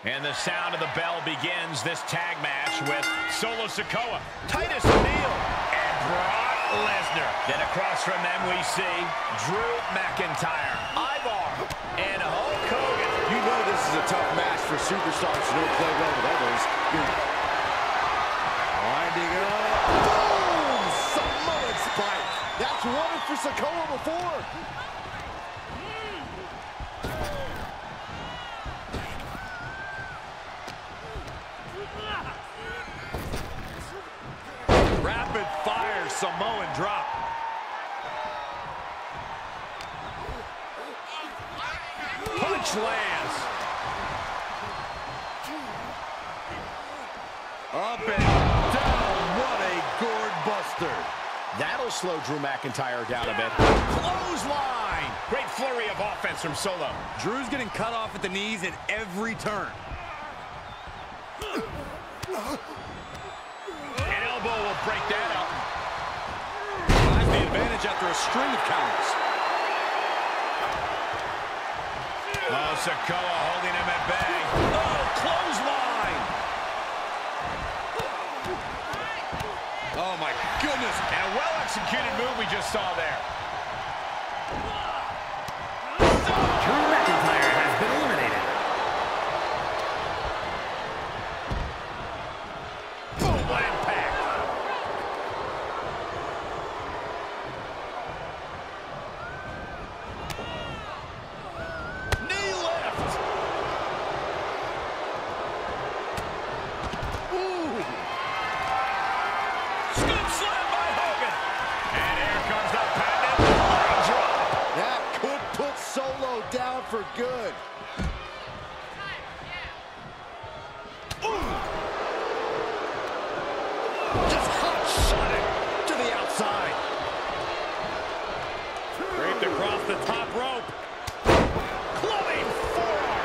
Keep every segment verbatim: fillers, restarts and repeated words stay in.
And the sound of the bell begins this tag match with Solo Sikoa, Titus O'Neil, and Brock Lesnar. Then across from them we see Drew McIntyre, Ivar, and Hulk Hogan. You know this is a tough match for superstars who don't play well with others. You're winding up. Boom! Samoan spike. That's worked for Sikoa before. Rapid fire Samoan drop. Punch lands. Up and down. What a gourd buster. That'll slow Drew McIntyre down a bit. Clothesline. Great flurry of offense from Solo. Drew's getting cut off at the knees at every turn. An elbow will break that up. Has the advantage after a string of counters. Oh, Sikoa holding him at bay. Oh, clothesline. Oh, my goodness. And a well-executed move we just saw there. Drew McIntyre has been eliminated. Boom, what impact. Knee lift. Ooh. Scoop slam by Hogan. And here comes the patented leg drop. That could put Solo down for good. Just hot shot it to the outside. Draped across the top rope. Clubbing forearm.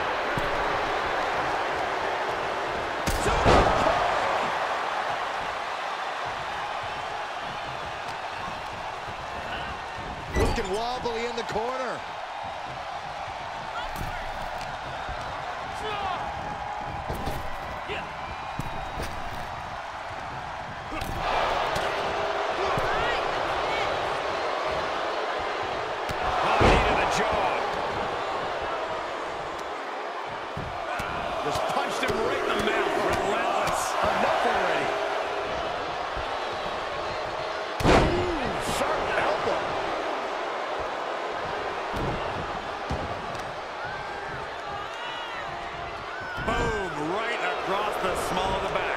Looking wobbly in the corner. Oh, knee to the jaw. Just punched him right in the mouth. Relentless. Enough already. Ooh, sharp elbow. Boom, right across the small of the back.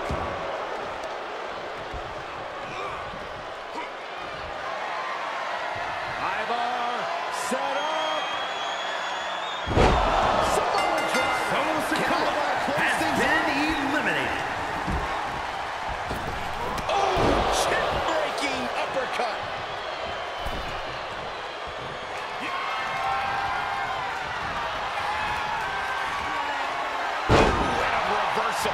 Ivar set up. Samoan drop. Solo Sikoa has been eliminated. Oh, chin-breaking uppercut. And a reversal.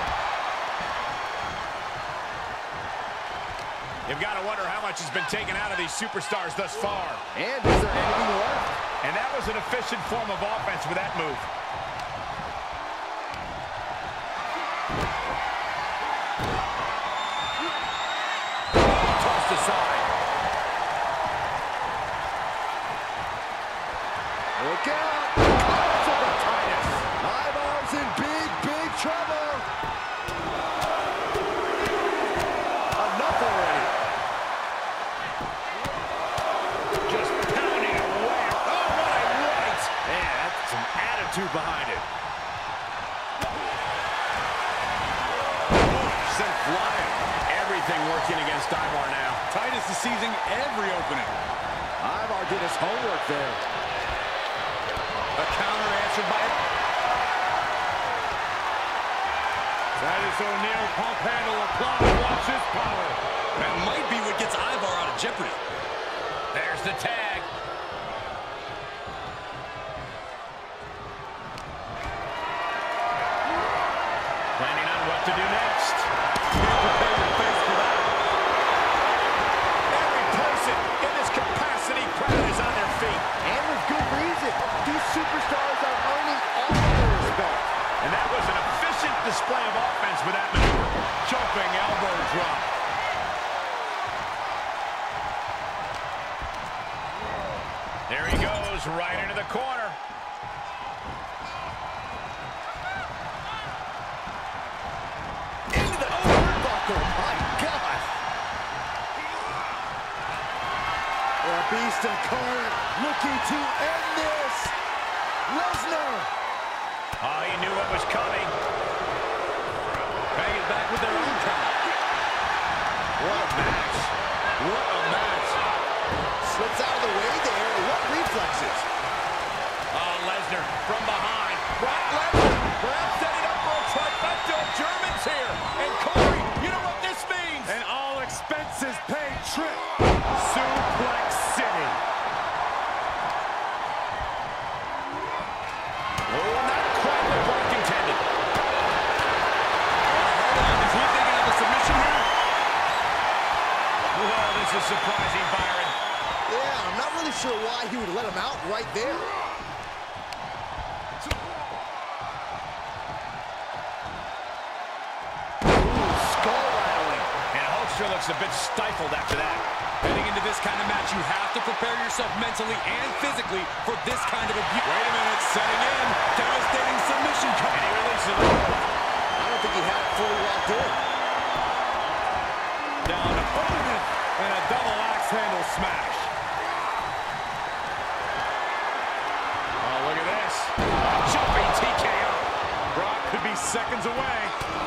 You've got to wonder how much has been taken out of these superstars thus far. And is there anything left? And that was an efficient form of offense with that move. Tossed aside. Look out. Comes over Titus. Ivar's in big, big trouble. Enough already. Just pounding away. Oh, what a right. Man, that's some attitude behind it. Sent flying. Everything working against Ivar now. Titus is seizing every opening. Ivar did his homework there. A counter answered by it. Titus O'Neil pump handle applied. Watch his power. That might be what gets Ivar out of jeopardy. There's the tag. Planning on what to do next. Can't prepare your face for that. Every person in this capacity crowd is on their feet. And with good reason. These superstars are earning all the respect. And that was an efficient Drives right into the corner. Into the turnbuckle. My God. A beast incarnate looking to end this. Lesnar. Oh, he knew what was coming. Bang it back with their own count. What a match. What a match. Slips out of the way there. What reflexes? Oh, Lesnar from behind. Brock Lesnar perhaps setting up for a trifecta of Germans here. And Corey, you know what this means? An all expenses paid trip. Suplex City. Oh, not quite what Brock intended. Is he thinking of a submission here? Well, this is surprising, Byron. Yeah, I'm not really sure why he would let him out right there. Ooh, skull rattling. And Hulkster looks a bit stifled after that. Heading into this kind of match, you have to prepare yourself mentally and physically for this kind of abuse. Wait a minute, setting in. Devastating submission. And he releases the hold. I don't think he had it fully locked in. Down opponent and a double axe handle smash. Oh, look at this. Jumping T K O. Brock could be seconds away.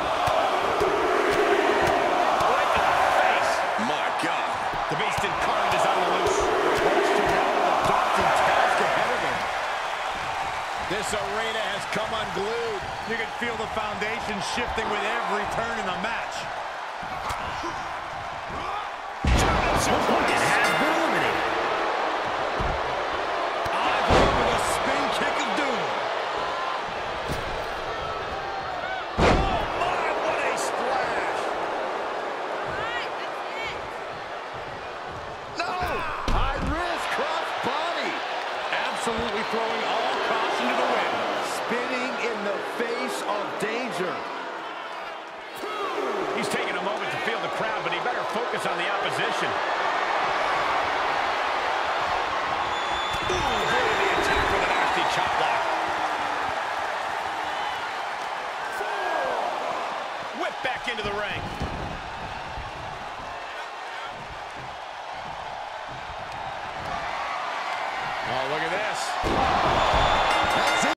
Right to the face. My God. The beast incarnate is on the loose. Hulkster now with a daunting task ahead of him. This arena has come unglued. You can feel the foundation shifting with every turn in the match. Opponent has been eliminated. I've won with a spin kick of doom. Oh, my, what a splash. No! High risk, cross body. Absolutely throwing all caution to the wind. Spinning in the face of danger. He's taking a moment to feel the crowd, but he better focus on the opposition. Ooh, avoided the attack with a nasty chop block. Whip back into the ring. Oh, look at this.